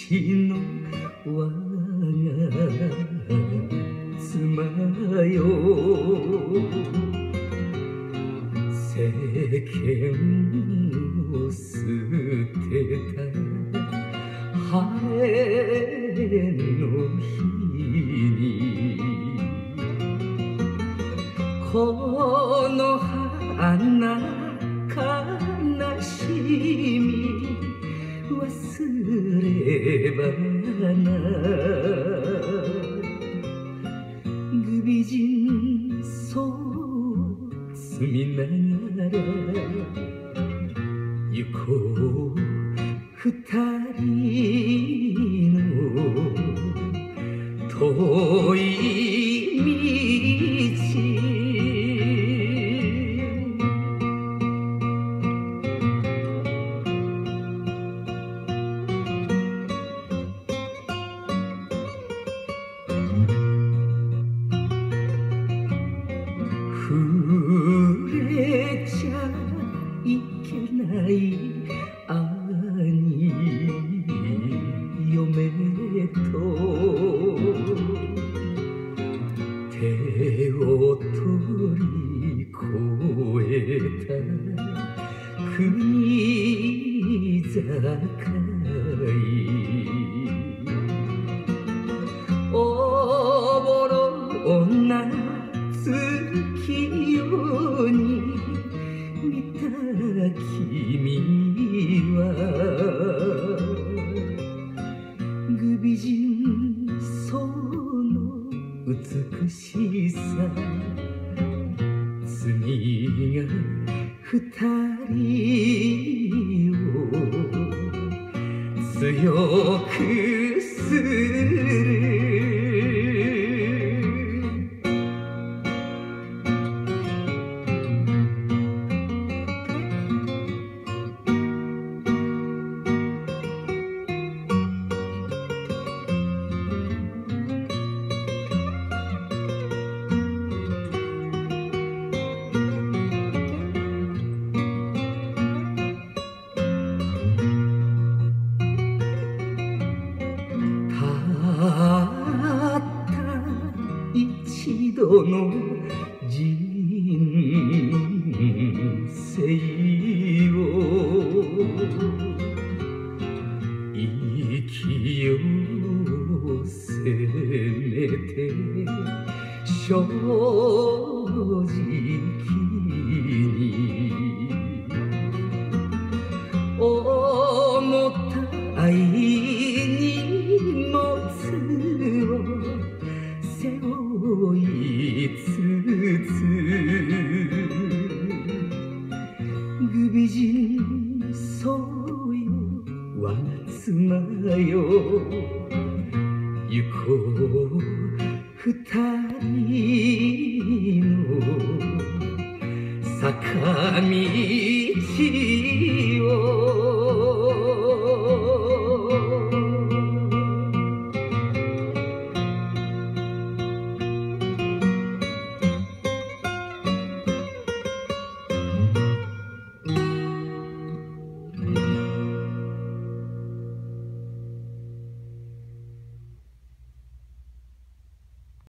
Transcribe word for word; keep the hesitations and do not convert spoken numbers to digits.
ちの我が妻よ、世間を捨てた晴れの日に、この花悲しみ忘れ花、ぐび人そう積みながら行こう二人の遠い道。触れちゃいけない兄嫁と手を取り越えた国境、おぼろな月夜に見た君は、ぐび人その美しさ、罪が二人を強くする。たった一度の人生を生きようせめて正直に、重たい荷物を背負いつつ、ぐび人そうよ我が妻よ、行こう二人の坂道を。